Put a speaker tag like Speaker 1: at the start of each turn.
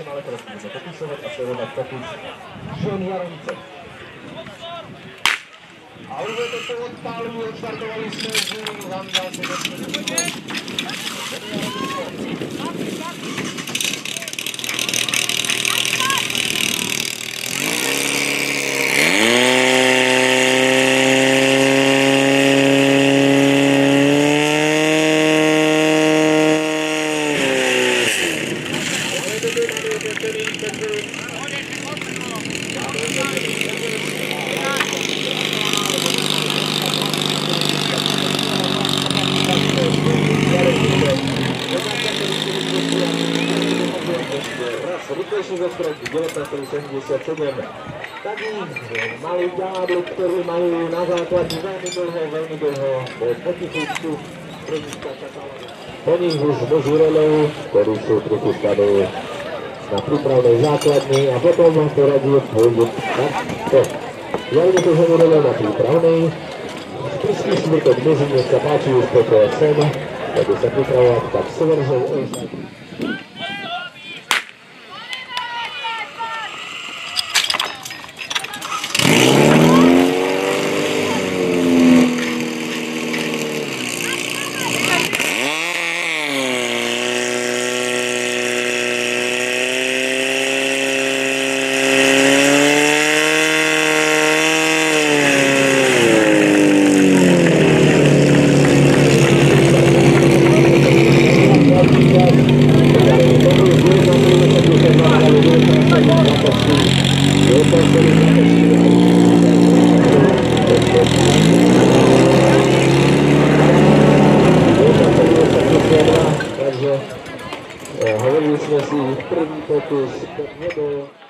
Speaker 1: ale teraz budeme popisovať a sledovať pokus žen Jaronice. A už je to odpálili, odstartovali sme z Handa, rýchlejší zostroj 19,77. Taký malý ďábel, ktorý majú na základni veľmi dlho, bol potichučku, prvníčka čakala. Po nich už muži relov, ktorí sú prichystali na prípravnej základni a potom vám poradí pôjde takto. Javne to ženu relov na prípravnej, spisky smrtok muži, nech sa páči už toto sem, bude sa pripravovať tak Severžov Olšak. Takže hovorili sme si prvý pokus, tak nebol